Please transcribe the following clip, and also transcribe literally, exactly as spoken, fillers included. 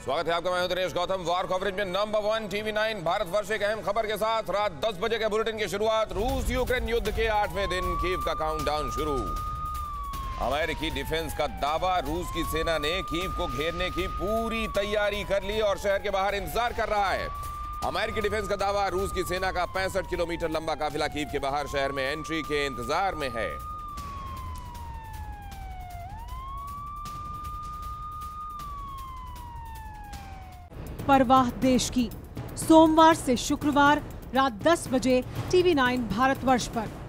स्वागत है आपका, मैं हूं दिनेश गौतम। वॉर कवरेज में number one TV nine Bharatvarsh एक अहम खबर के साथ रात दस बजे के बुलेटिन की शुरुआत। रूस यूक्रेन युद्ध के आठवें दिन, कीव का काउंटडाउन शुरू। अमेरिकी डिफेंस का दावा, रूस की सेना ने कीव को घेरने की पूरी तैयारी कर ली और शहर के बाहर इंतजार कर रहा है। अमेरिकी डिफेंस का दावा, रूस की सेना का पैंसठ किलोमीटर लंबा काफिला कीव के बाहर शहर में एंट्री के इंतजार में है। परवाह देश की, सोमवार से शुक्रवार रात दस बजे टीवी नाइन भारतवर्ष पर।